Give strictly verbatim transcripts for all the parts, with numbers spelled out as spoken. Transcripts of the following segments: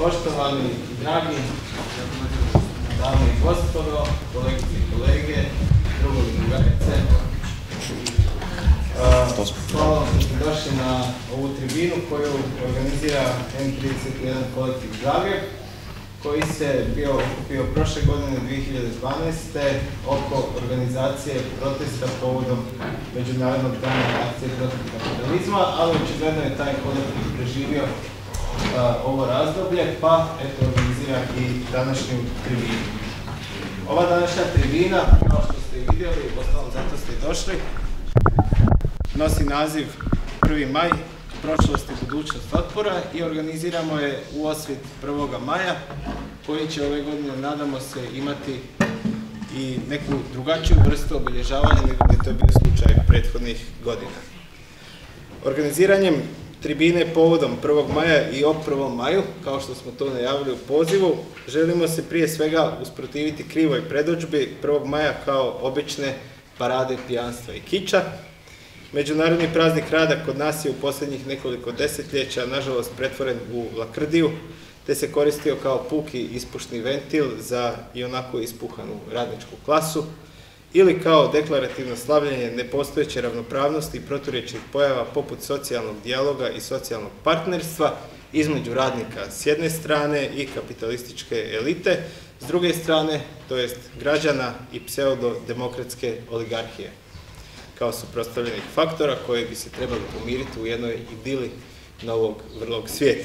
Poštovani i dragi dame i gospodo, kolegice i kolege, drugovi i drugarice, hvala vam što ste došli na ovu tribinu koju organizira M trideset jedan kolektiv Zagreb, koji se bio okupio prošle godine dvije hiljade dvanaeste. oko organizacije protesta povodom Međunarodnog dana akcije protiv kapitalizma, ali očigledno je taj kolektiv preživio a, ovo razdoblje, pa eto organizira i današnju tribinu. Ova današnja tribina, kao što ste i vidjeli, ostalom zato ste i došli, nosi naziv prvi maj, prošlost i budućnost otpora i organiziramo je u osvit prvoga maja, koji će ove godine, nadamo se, imati i neku drugačiju vrstu obilježavanja nego je to bio slučaj prethodnih godina. Organiziranjem tribine povodom prvog maja i o prvom maju, kao što smo to najavili u pozivu, želimo se prije svega usprotiviti krivoj predodžbi prvog maja kao obične parade pijanstva i kiča. Međunarodni praznik rada kod nas je u posljednjih nekoliko desetljeća nažalost pretvoren u lakrdiju, te se koristio kao puki ispušni ventil za ionako ispuhanu radničku klasu ili kao deklarativno slavljenje nepostojeće ravnopravnosti i proturječnih pojava poput socijalnog dijaloga i socijalnog partnerstva između radnika s jedne strane i kapitalističke elite s druge strane, to jest građana i pseudodemokratske oligarhije, kao suprotstavljenih faktora koje bi se trebali pomiriti u jednoj idili novog vrlog svijeta.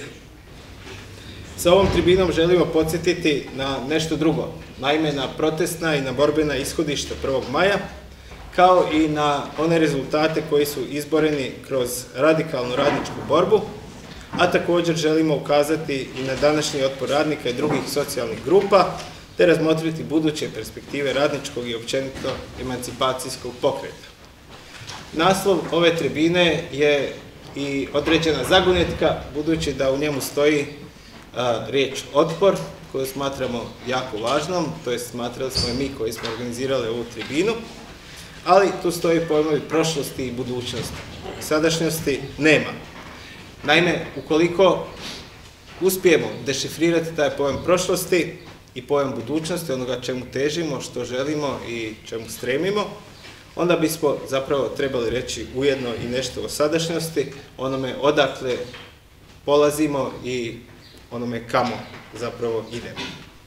Sa ovom tribinom želimo podsjetiti na nešto drugo, naime na protestna i na borbena ishodišta prvog maja, kao i na one rezultate koji su izboreni kroz radikalnu radničku borbu, a također želimo ukazati i na današnji otpor radnika i drugih socijalnih grupa, te razmotriti buduće perspektive radničkog i općenito emancipacijskog pokreta. Naslov ove tribine je i određena zagonetka, budući da u njemu stoji a, riječ otpor, koju smatramo jako važnom, to jest smatrali smo i mi koji smo organizirali ovu tribinu, ali tu stoji pojmovi prošlosti i budućnosti. Sadašnjosti nema. Naime, ukoliko uspijemo dešifrirati taj pojam prošlosti i pojam budućnosti, onoga čemu težimo, što želimo i čemu stremimo, onda bismo zapravo trebali reći ujedno i nešto o sadašnjosti, onome odakle polazimo i onome kamo zapravo idemo.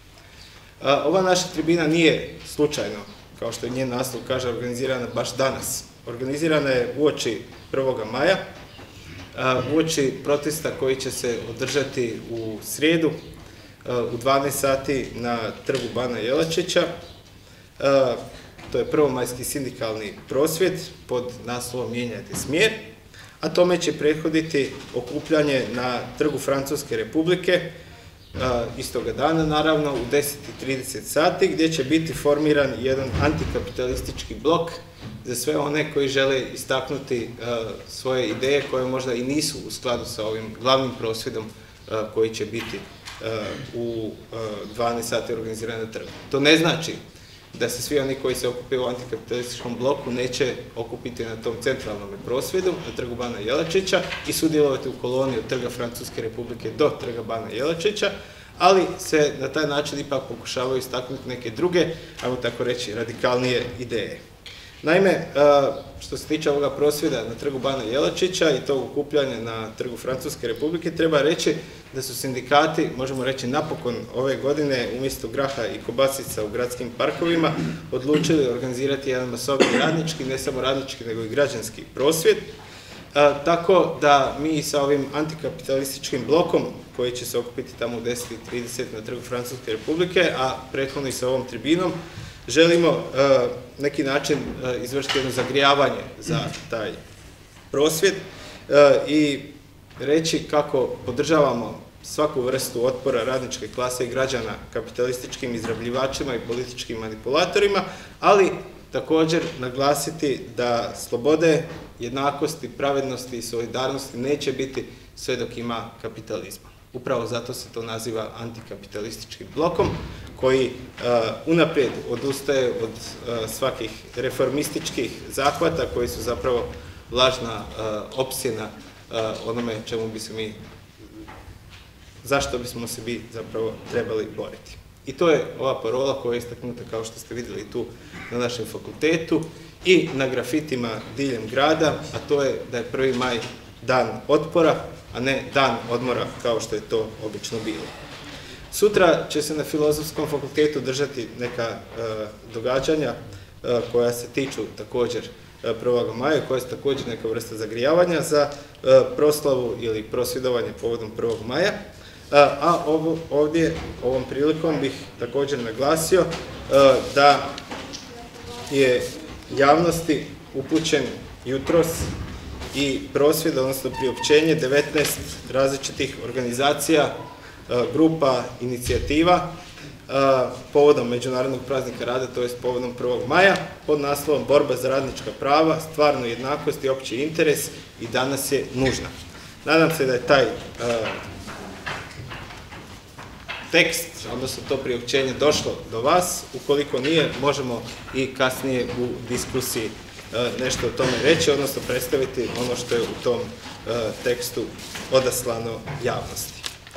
Ova naša tribina nije slučajno, kao što je njen naslov kaže, organizirana baš danas. Organizirana je uoči prvoga maja, uoči protesta koji će se održati u srijedu u dvanaest sati na trgu Bana Jelačića. To je prvomajski sindikalni prosvjed pod naslovom Mijenjajte smjer, a tome će prethoditi okupljanje na trgu Francuske Republike, istoga dana naravno u deset i trideset sati, gdje će biti formiran jedan antikapitalistički blok za sve one koji žele istaknuti svoje ideje koje možda i nisu u skladu sa ovim glavnim prosvjedom koji će biti u dvanaest sati organiziran na trgu. To ne znači da se svi oni koji se okupaju u antikapitalističkom bloku neće okupiti na tom centralnom prosvjedu, na trgu Bana Jelačića i sudjelovati u koloni od trga Francuske Republike do trga Bana Jelačića, ali se na taj način ipak pokušavaju istaknuti neke druge, ajmo tako reći, radikalnije ideje. Naime, što se tiče ovoga prosvjeda na trgu Bana Jelačića i tog okupljanja na trgu Francuske Republike, treba reći da su sindikati, možemo reći napokon ove godine, umjesto graha i kobasica u gradskim parkovima, odlučili organizirati jedan masovni radnički, ne samo radnički, nego i građanski prosvjed. Tako da mi sa ovim antikapitalističkim blokom, koji će se okupiti tamo u deset i trideset na trgu Francuske Republike, a prethodno i sa ovom tribinom, želimo uh, neki način uh, izvršiti jedno zagrijavanje za taj prosvjed uh, i reći kako podržavamo svaku vrstu otpora radničke klase i građana kapitalističkim izrabljivačima i političkim manipulatorima, ali također naglasiti da slobode, jednakosti, pravednosti i solidarnosti neće biti sve dok ima kapitalizma. Upravo zato se to naziva antikapitalističkim blokom, koji uh, unaprijed odustaje od uh, svakih reformističkih zahvata koji su zapravo lažna uh, opsjena uh, onome čemu bi se mi zašto bismo se bi zapravo trebali boriti. I to je ova parola koja je istaknuta, kao što ste vidjeli tu na našem fakultetu i na grafitima diljem grada, a to je da je prvi maj dan otpora, a ne dan odmora kao što je to obično bilo. Sutra će se na Filozofskom fakultetu držati neka e, događanja e, koja se tiču također prvog maja, koja je također neka vrsta zagrijavanja za e, proslavu ili prosvjedovanje povodom prvog maja. A ovo, ovdje, ovom prilikom bih također naglasio da je javnosti upućen jutros i prosvjed, odnosno priopćenje devetnaest različitih organizacija, grupa, inicijativa povodom Međunarodnog praznika rada, to jest povodom prvog maja, pod naslovom Borba za radnička prava, stvarnu jednakost i opći interes i danas je nužna. Nadam se da je taj tekst, odnosno to priopćenje došlo do vas. Ukoliko nije, možemo i kasnije u diskusiji nešto o tome reći, odnosno predstaviti ono što je u tom tekstu odaslano javnosti.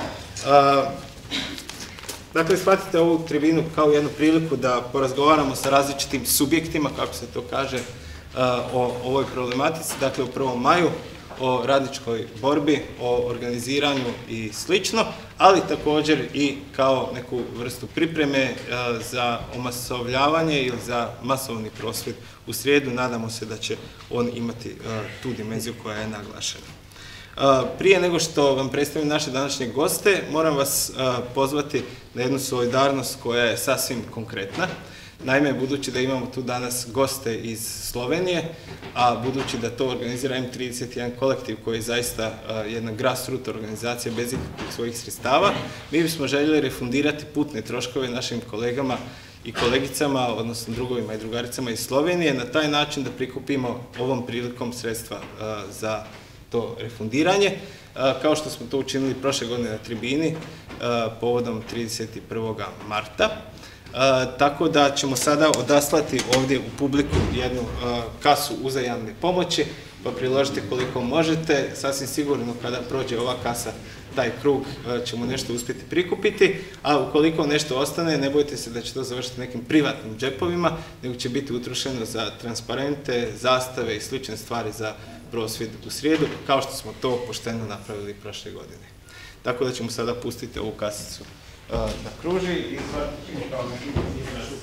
Dakle, shvatite ovu tribinu kao jednu priliku da porazgovaramo sa različitim subjektima, kako se to kaže, o ovoj problematici, dakle u prvom maju, o radničkoj borbi, o organiziranju i slično, ali također i kao neku vrstu pripreme za omasovljavanje ili za masovni prosvjed u srijedu. Nadamo se da će on imati tu dimenziju koja je naglašena. Prije nego što vam predstavim naše današnje goste, moram vas pozvati na jednu solidarnost koja je sasvim konkretna. Naime, budući da imamo tu danas goste iz Slovenije, a budući da to organizira M trideset jedan kolektiv koji je zaista jedna grassroot organizacija bez ikakvih svojih sredstava, mi bismo željeli refundirati putne troškove našim kolegama i kolegicama, odnosno drugovima i drugaricama iz Slovenije, na taj način da prikupimo ovom prilikom sredstva za to refundiranje, kao što smo to učinili prošle godine na tribini povodom trideset prvog marta. Tako da ćemo sada odaslati ovdje u publiku jednu kasu uzajamne pomoći, pa priložite koliko možete. Sasvim sigurno kada prođe ova kasa, taj krug ćemo nešto uspjeti prikupiti, a ukoliko nešto ostane, ne bojte se da će to završiti nekim privatnim džepovima, nego će biti utrošeno za transparente, zastave i slične stvari za prosvjed u srijedu, kao što smo to pošteno napravili prošle godine. Tako da ćemo sada pustiti ovu kasicu da kruži i shvatiti ćemo kao neki izraz.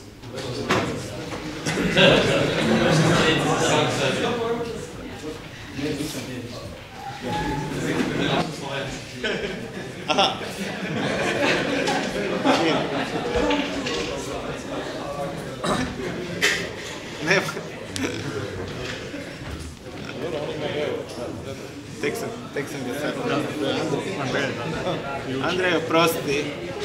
Aha. Nema. Tek sam, tek sam ga sad. Andrej, oprosti.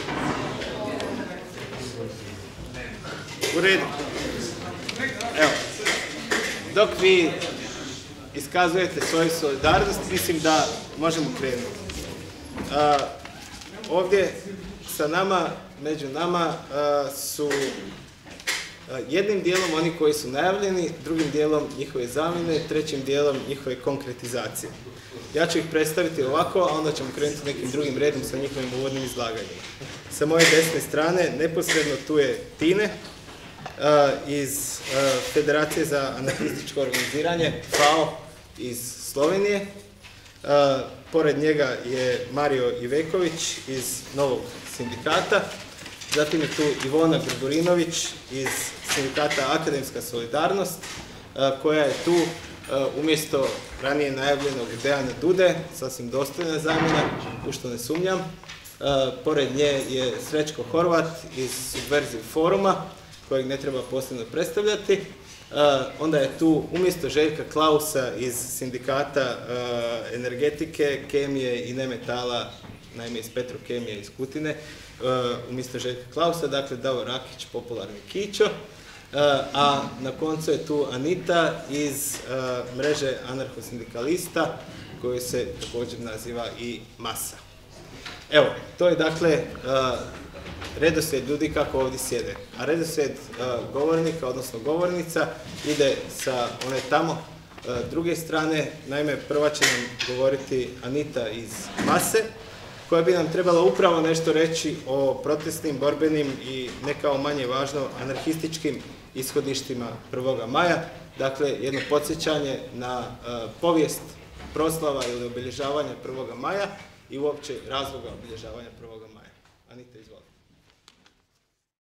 U redu. Evo, dok vi iskazujete svoju solidarnost, mislim da možemo krenuti. A, ovdje sa nama, među nama, a, su a, jednim dijelom oni koji su najavljeni, drugim dijelom njihove zamjene, trećim dijelom njihove konkretizacije. Ja ću ih predstaviti ovako, a onda ćemo krenuti nekim drugim redom sa njihovim uvodnim izlaganjima. Sa moje desne strane, neposredno tu je Tine, iz Federacije za anarhističko organiziranje, F A O iz Slovenije. Pored njega je Mario Iveković iz Novog sindikata. Zatim je tu Ivona Grgorinović iz sindikata Akademska solidarnost, koja je tu umjesto ranije najavljenog Dejana Dude, sasvim dostojna zamjena, u što ne sumnjam. Pored nje je Srećko Horvat iz Subverziv foruma, kojeg ne treba posebno predstavljati. Uh, onda je tu umjesto Željka Klausa iz sindikata uh, energetike, kemije i nemetala, naime iz Petrokemije iz Kutine, uh, umjesto Željka Klausa, dakle Davor Rakić, popularni Kićo. Uh, a na koncu je tu Anita iz uh, mreže anarcho-sindikalista, koji se također naziva i Masa. Evo, to je dakle uh, redoslijed ljudi kako ovdje sjede. A redoslijed uh, govornika, odnosno govornica, ide sa one tamo uh, druge strane. Naime, prva će nam govoriti Anita iz Mase, koja bi nam trebala upravo nešto reći o protestnim, borbenim i ne kao manje važno anarhističkim ishodištima prvoga maja. Dakle, jedno podsjećanje na uh, povijest proslava ili obilježavanja prvoga maja i uopće razloga obilježavanja prvoga maja. Anita, izvolite.